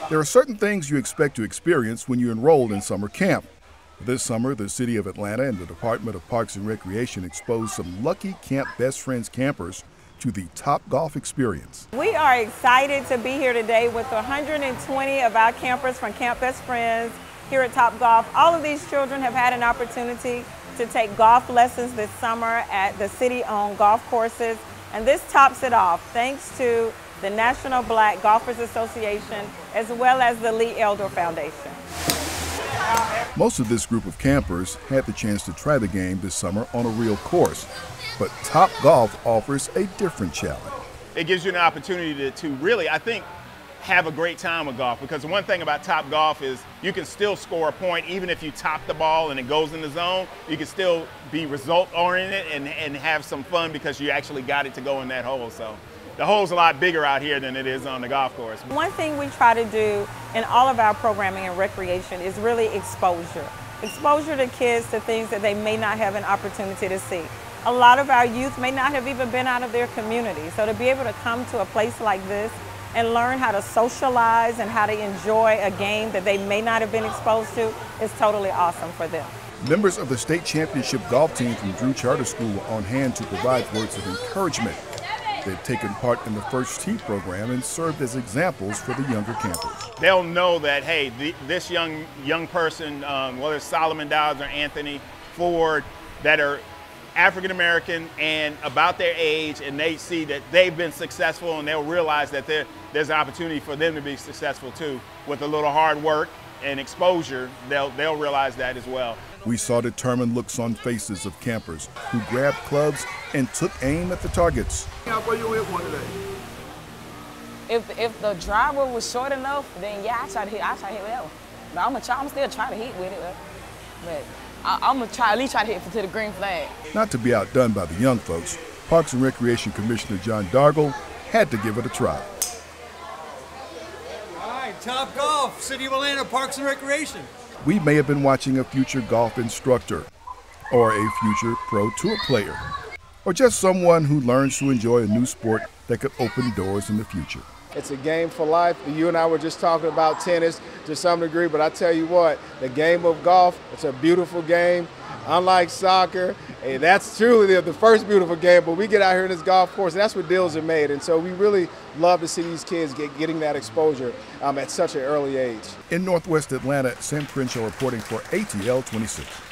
There are certain things you expect to experience when you enroll in summer camp. This summer, the City of Atlanta and the Department of Parks and Recreation exposed some lucky Camp Best Friends campers to the Topgolf experience. We are excited to be here today with 120 of our campers from Camp Best Friends here at Topgolf. All of these children have had an opportunity to take golf lessons this summer at the city-owned golf courses, and this tops it off thanks to the National Black Golfers Association as well as the Lee Elder Foundation. Most of this group of campers had the chance to try the game this summer on a real course, but Topgolf offers a different challenge. It gives you an opportunity to really, I think, have a great time with golf, because the one thing about Topgolf is you can still score a point even if you top the ball and it goes in the zone. You can still be result oriented and have some fun because you actually got it to go in that hole. So the hole's a lot bigger out here than it is on the golf course. One thing we try to do in all of our programming and recreation is really exposure. Exposure to kids to things that they may not have an opportunity to see. A lot of our youth may not have even been out of their community. So to be able to come to a place like this and learn how to socialize and how to enjoy a game that they may not have been exposed to is totally awesome for them. Members of the state championship golf team from Drew Charter School were on hand to provide words of encouragement. They've taken part in the First Tee program and served as examples for the younger campers. They'll know that, hey, this young person, whether it's Solomon Dowds or Anthony Ford, that are African American and about their age, and they see that they've been successful, and they'll realize that there's an opportunity for them to be successful too. With a little hard work and exposure, they'll realize that as well. We saw determined looks on faces of campers who grabbed clubs and took aim at the targets. How far you hit one today? If the driver was short enough, then yeah, I try to hit whatever. But I'm still trying to hit with it. But I'm gonna at least try to hit to the green flag. Not to be outdone by the young folks, Parks and Recreation Commissioner John Dargle had to give it a try. All right, Topgolf, City of Atlanta Parks and Recreation. We may have been watching a future golf instructor, or a future pro tour player, or just someone who learns to enjoy a new sport that could open doors in the future. It's a game for life. You and I were just talking about tennis to some degree, but I tell you what, the game of golf, it's a beautiful game. Unlike soccer, that's truly the first beautiful game, but we get out here in this golf course, and that's what deals are made. And so we really love to see these kids getting that exposure at such an early age. In Northwest Atlanta, Sam Crenshaw reporting for ATL 26.